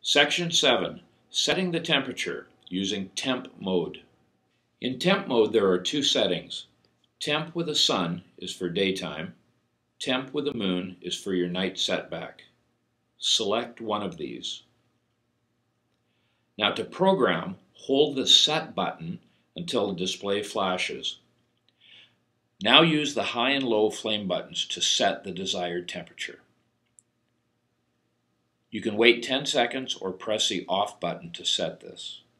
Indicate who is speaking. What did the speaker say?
Speaker 1: Section 7. Setting the temperature using Temp mode. In Temp mode there are two settings. Temp with a sun is for daytime. Temp with a moon is for your night setback. Select one of these. Now to program, hold the Set button until the display flashes. Now use the high and low flame buttons to set the desired temperature. You can wait 10 seconds or press the Off button to set this.